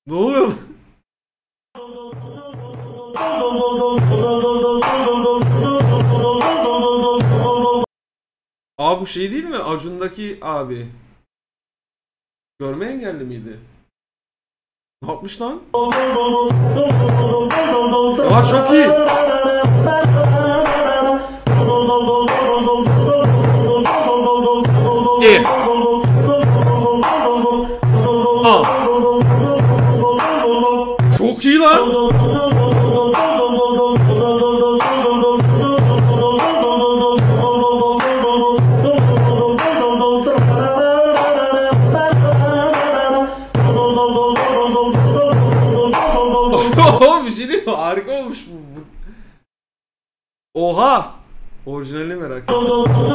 Ne oluyor lan? Abi bu şey değil mi? Acun'daki abi. Görme engelli miydi? Ne yapmış lan? Aa çok iyi. İyi. Aa. Çok iyi lan. Bir şey değil mi? Harika olmuş bu. Oha! Orijinalini merak ettim.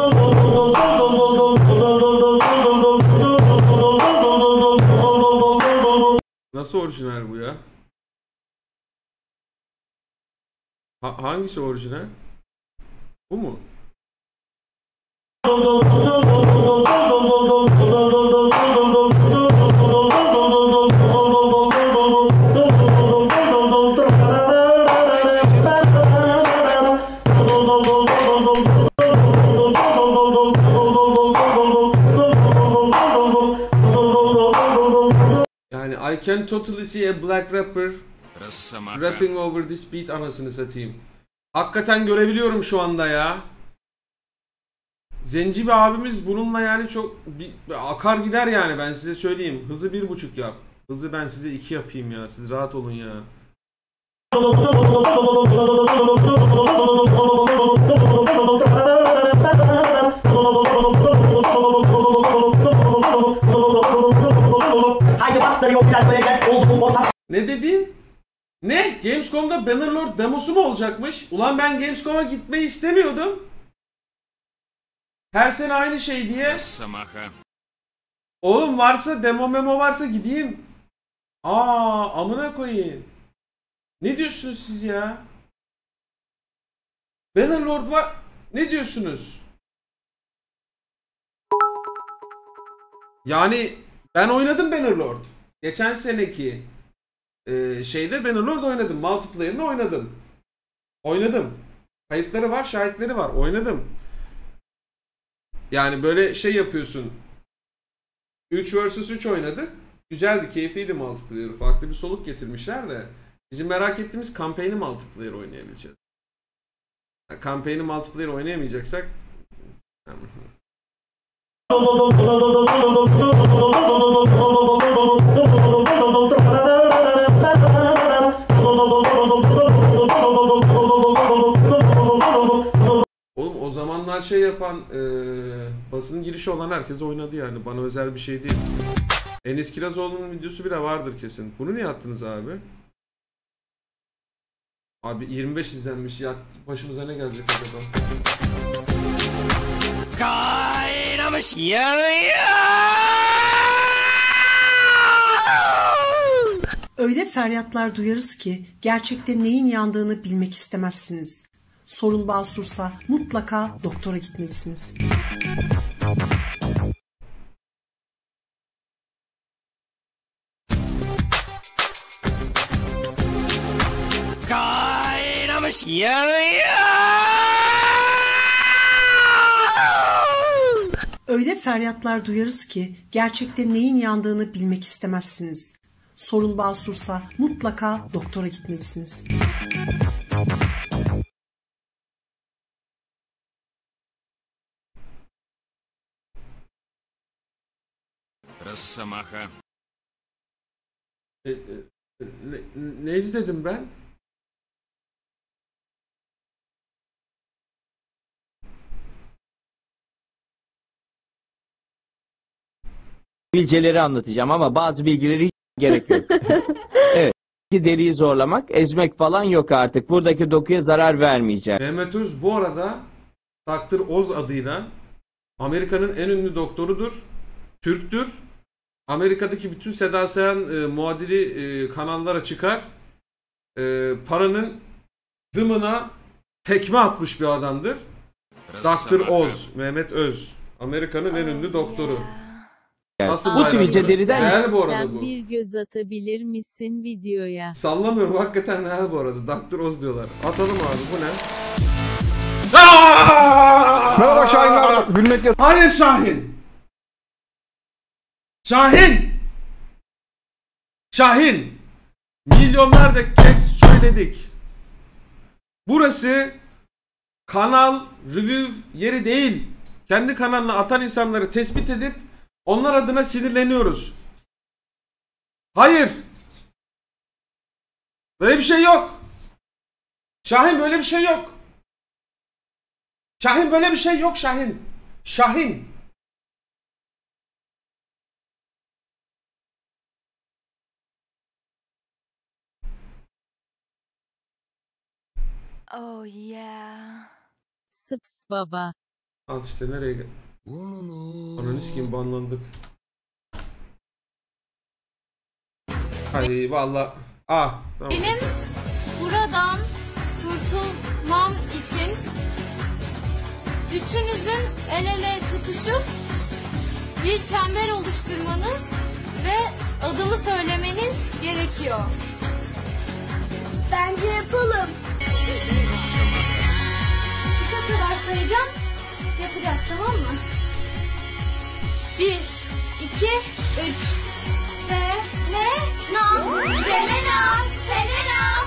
Nasıl orijinal bu ya? Hangisi orijinal? Bu mu? Yani I can totally see a black rapper rapping over this beat, anasını satayım. Hakikaten görebiliyorum şu anda ya. Zenci bir abimiz bununla yani çok akar gider yani, ben size söyleyeyim. Hızı 1.5 yap. Hızı ben size 2 yapayım ya. Siz rahat olun ya. Ne dedin? Ne? Gamescom'da Bannerlord demosu mu olacakmış? Ulan ben Gamescom'a gitmeyi istemiyordum. Her sene aynı şey diye. Oğlum varsa demo memo varsa gideyim. Amına koyayım. Ne diyorsunuz siz ya? Bannerlord var. Ne diyorsunuz? Yani ben oynadım Bannerlord. Geçen seneki şeyde Bannerlord oynadım. Multiplayer'ını oynadım. Oynadım. Kayıtları var, şahitleri var. Oynadım. Yani böyle şey yapıyorsun. 3 vs 3 oynadık. Güzeldi, keyifliydi multiplayer'ı. Farklı bir soluk getirmişler de. Bizim merak ettiğimiz kampanyayı multiplayer oynayabileceğiz. Yani kampanyayı multiplayer oynayamayacaksak oğlum o zamanlar şey yapan basın girişi olan herkes oynadı yani. Bana özel bir şey değil. Enis Kirazoğlu'nun videosu bile vardır kesin. Bunu niye attınız abi? Abi 25 izlenmiş ya, başımıza ne gelecek acaba? Kaynamış Öyle feryatlar duyarız ki gerçekte neyin yandığını bilmek istemezsiniz. Sorun basursa mutlaka doktora gitmelisiniz. Kaynamış Öyle feryatlar duyarız ki gerçekte neyin yandığını bilmek istemezsiniz. Sorun basursa mutlaka doktora gitmelisiniz. Rossomaha. Ne izledim ben? Bilgileri anlatacağım ama bazı bilgileri hiç gerek yok. Evet. Deriyi zorlamak, ezmek falan yok artık. Buradaki dokuya zarar vermeyeceğim. Mehmet Öz bu arada Dr. Oz adıyla Amerika'nın en ünlü doktorudur. Türktür. Amerika'daki bütün Seda Sayan muadili kanallara çıkar. Paranın dımına tekme atmış bir adamdır. Dr. Oz, Mehmet Öz. Amerika'nın en ünlü doktoru. Asıl Bu bayram sivilce günü. deriden Real bu arada Sen bu. bir göz atabilir misin videoya? Sallamıyorum, hakikaten real bu arada. Dr. Oz diyorlar. Atalım abi, bu ne? Merhaba Şahinler. Gülmek yasak. Hayır Şahin! Şahin! Şahin! Milyonlarca kez söyledik. Burası kanal review yeri değil. Kendi kanalına atan insanları tespit edip onlar adına sinirleniyoruz. Hayır! Böyle bir şey yok. Şahin, böyle bir şey yok. Şahin, böyle bir şey yok Şahin. Şahin. Oh yeah. Sıps baba. Al işte, nereye gel. Ananı sikeyim, banlandık. Hadi valla. Ah tamam. Benim buradan kurtulmam için üçünüzün el ele tutuşup bir çember oluşturmanız ve adımı söylemeniz gerekiyor. Bence yapalım. Üçe kadar sayacağım. Yapacağız, tamam mı? 1, 2, 3. Selena, Selena, Selena.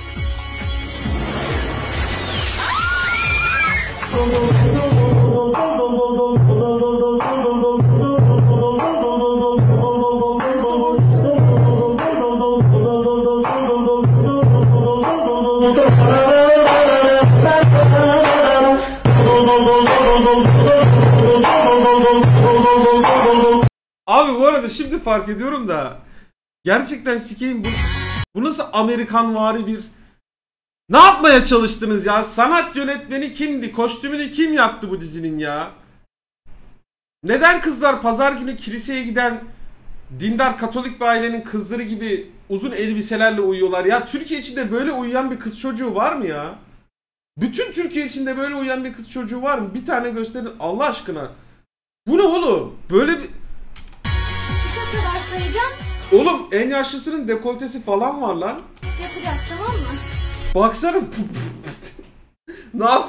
Abi bu arada şimdi fark ediyorum da gerçekten sikeyim, bu nasıl Amerikanvari bir, ne yapmaya çalıştınız ya? Sanat yönetmeni kimdi? Kostümünü kim yaptı bu dizinin ya? Neden kızlar pazar günü kiliseye giden dindar Katolik bir ailenin kızları gibi uzun elbiselerle uyuyorlar? Ya Türkiye içinde böyle uyuyan bir kız çocuğu var mı ya? Bütün Türkiye içinde böyle uyuyan bir kız çocuğu var mı? Bir tane gösterin Allah aşkına. Bu ne oğlum? Böyle bir... 3'e kadar sayacağım. Oğlum en yaşlısının dekoltesi falan var lan. Yapacağız, tamam mı? Baksana. Ne yap?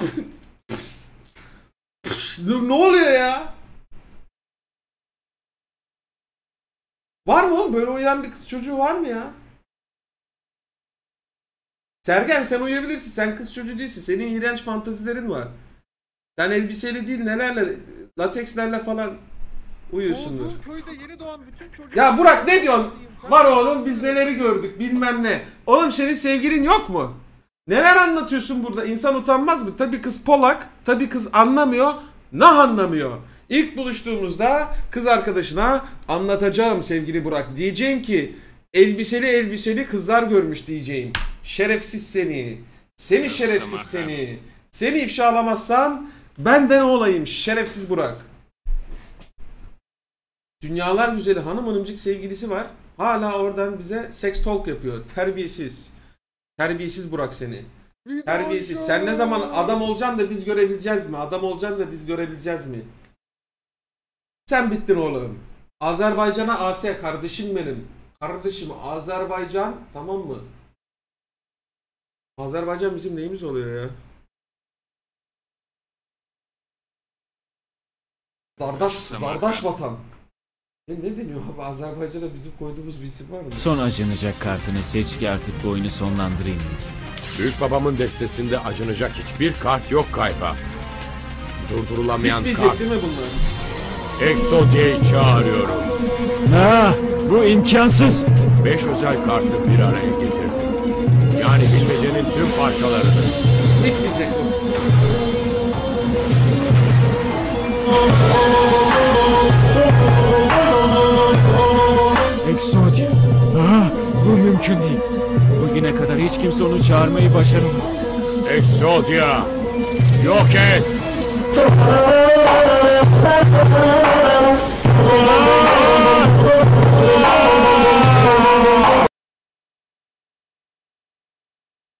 Ne oluyor ya? Var mı oğlum? Böyle uyuyan bir kız çocuğu var mı ya? Sergen, sen uyuyabilirsin. Sen kız çocuğu değilsin. Senin iğrenç fantazilerin var. Sen elbiseyle değil, nelerle, latekslerle falan uyuyorsundur. Ya Burak, ne diyorsun? Var oğlum, biz neleri gördük bilmem ne. Oğlum senin sevgilin yok mu? Neler anlatıyorsun burada? İnsan utanmaz mı? Tabii kız Polak, tabii kız anlamıyor. Nah anlamıyor. İlk buluştuğumuzda kız arkadaşına anlatacağım sevgili Burak. Diyeceğim ki elbiseli kızlar görmüş diyeceğim. Şerefsiz seni. Seni şerefsiz seni. Seni ifşalamazsam benden olayım şerefsiz Burak. Dünyalar güzeli hanım hanımcık sevgilisi var. Hala oradan bize sex talk yapıyor. Terbiyesiz. Terbiyesiz Burak seni. Terbiyesiz. Sen ne zaman adam olacaksın da biz görebileceğiz mi? Adam olacaksın da biz görebileceğiz mi? Sen bittin oğlum. Azerbaycan'a Asya kardeşim benim. Kardeşim Azerbaycan, tamam mı? Azerbaycan bizim neyimiz oluyor ya? Zardaş vatan. Ne deniyor abi? Azerbaycan'a bizim koyduğumuz bir isim var mı? Son acınacak kartını seç ki artık bu oyunu sonlandırayım. Büyük babamın destesinde acınacak hiçbir kart yok galiba. Durdurulamayan Bitmeyecek kart. değil mi bunlar? Exodia'yı çağırıyorum. Bu imkansız. 5 özel kartı bir araya getirdim. Yani bilmecenin tüm parçalarını. Bitmeyecek bu. Exodia. Bu mümkün değil. Bugüne kadar hiç kimse onu çağırmayı başaramadı. Exodia! Yok et!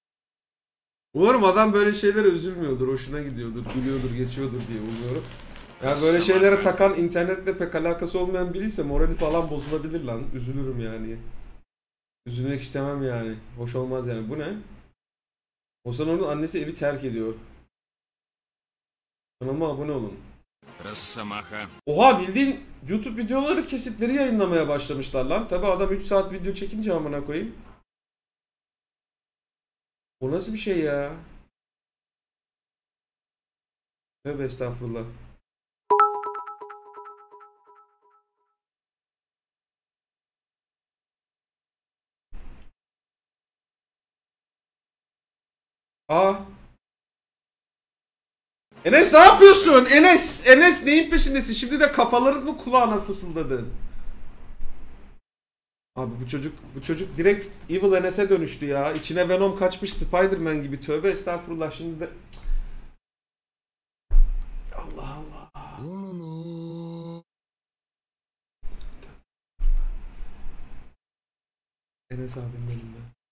Umarım adam böyle şeylere üzülmüyordur, hoşuna gidiyordur, gülüyordur, geçiyordur diye umuyorum. Ya böyle şeylere takan, internetle pek alakası olmayan biriyse morali falan bozulabilir lan. Üzülürüm yani. Üzülmek istemem yani. Hoş olmaz yani. Bu ne? Osanor'un annesi evi terk ediyor. Kanalıma abone olun. Oha, bildiğin YouTube videoları kesitleri yayınlamaya başlamışlar lan. Tabi adam 3 saat video çekince amına koyayım. O nasıl bir şey ya? Tövbe estağfurullah. Aa. Enes ne yapıyorsun? Enes neyin peşindesin? Şimdi de kafaların mı kulağına fısıldadın? Abi bu çocuk direkt Evil Enes'e dönüştü ya. İçine Venom kaçmış Spider-Man gibi. Tövbe estağfurullah, şimdi de Allah Allah. Enes abinin önünde.